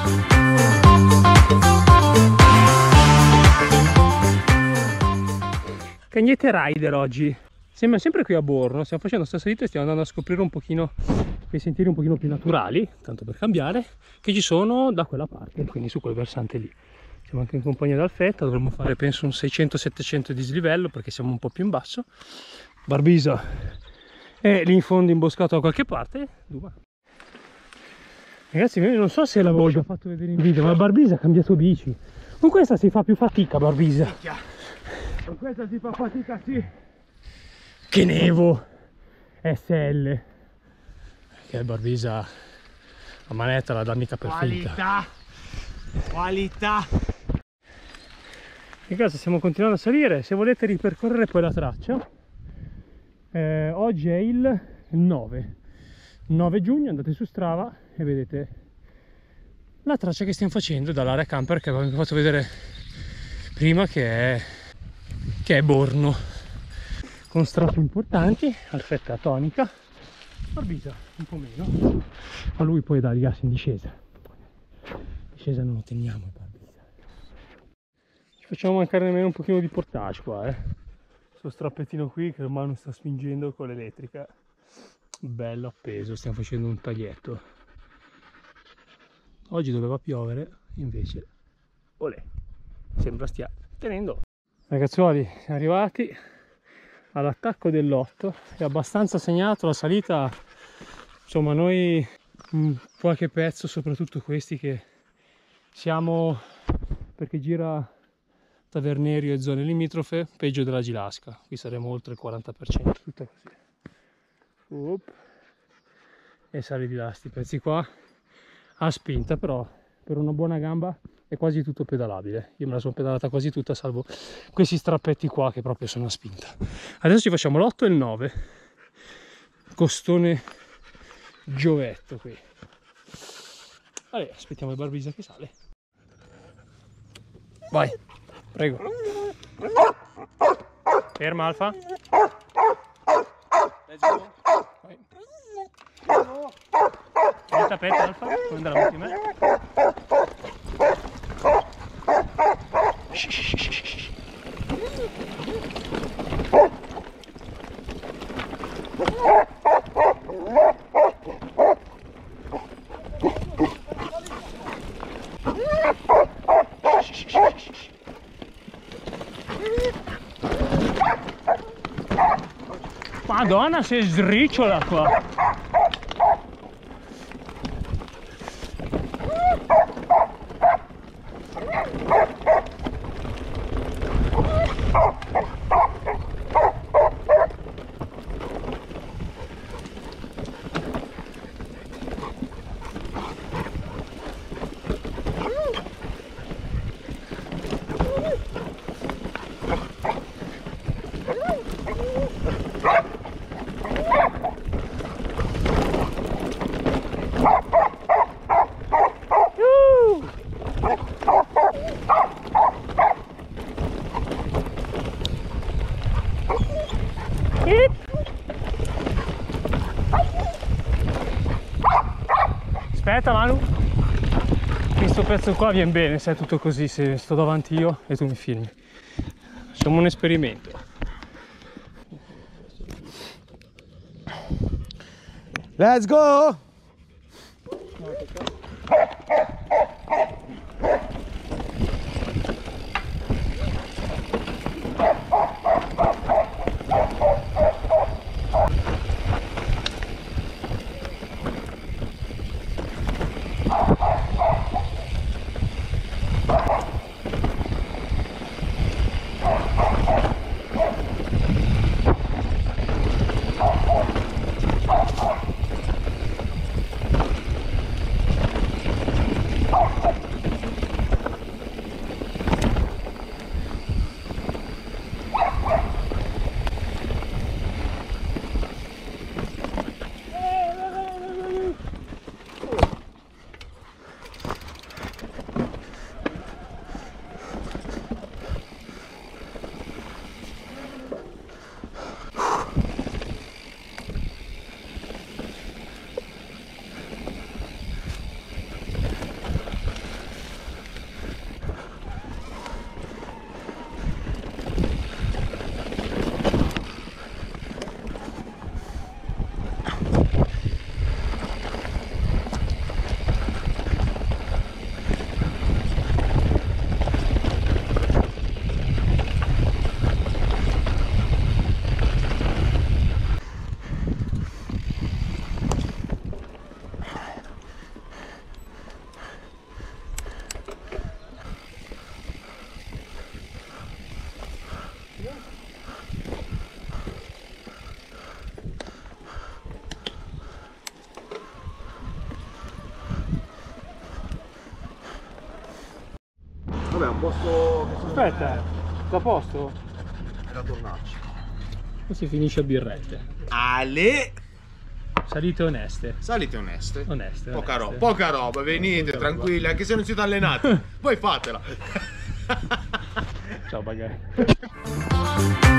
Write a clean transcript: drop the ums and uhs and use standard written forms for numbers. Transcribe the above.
Cagnette Rider oggi. Siamo sempre qui a Borno, stiamo facendo questa salita e stiamo andando a scoprire un pochino quei sentieri un pochino più naturali, tanto per cambiare, che ci sono da quella parte, quindi su quel versante lì. Siamo anche in compagnia d'Alfetta, dovremmo fare penso un 600-700 di dislivello perché siamo un po' più in basso. Barbisa è lì in fondo imboscato da qualche parte. Ragazzi, io non so se l'avevo già fatto vedere in video, ma Barbisa ha cambiato bici. Con questa si fa più fatica, Barbisa. Con questa si fa fatica, sì. Che Nevo SL. Che Barbisa la manetta la dà mica per finta. Qualità. In casa stiamo continuando a salire. Se volete ripercorrere poi la traccia, oggi è il 9 giugno, andate su Strava e vedete la traccia che stiamo facendo dall'area camper che avevo fatto vedere prima, che è Borno, con strati importanti. Alfetta tonica, Barbisa un po' meno, ma lui poi dà il gas in discesa. Discesa non lo teniamo, Barbisa. Ci facciamo mancare nemmeno un pochino di portage qua, Sto strappettino qui che ormai non sta spingendo con l'elettrica, bello appeso. Stiamo facendo un taglietto. Oggi doveva piovere, invece olè, sembra stia tenendo. Ragazzuoli, siamo arrivati all'attacco dell'8, è abbastanza segnato la salita. Insomma, noi qualche pezzo, soprattutto questi che siamo, perché gira Tavernerio e zone limitrofe, peggio della Gilasca. Qui saremo oltre il 40%, tutta così. E sali di là, sti pezzi qua a spinta, però per una buona gamba è quasi tutto pedalabile. Io me la sono pedalata quasi tutta, salvo questi strappetti qua che proprio sono a spinta. Adesso ci facciamo l'8 e il 9, costone giovetto qui. Allora, aspettiamo il Barbisa che sale. Vai, prego. Ferma Alfa. Let's go. Vai. Aspetta Alfa, puoi andare avanti me. Madonna, se sdricciola qua. Aspetta Manu, questo pezzo qua viene bene se è tutto così, se sto davanti io e tu mi filmi. Facciamo un esperimento. Let's go! Vabbè, un posto che Aspetta, sta a posto? è da tornarci. E si finisce a birrette. Ale! Salite oneste. Salite oneste. Oneste. Poca roba, venite Poca tranquilli, roba. anche se non siete allenati. Voi fatela. Ciao, magari.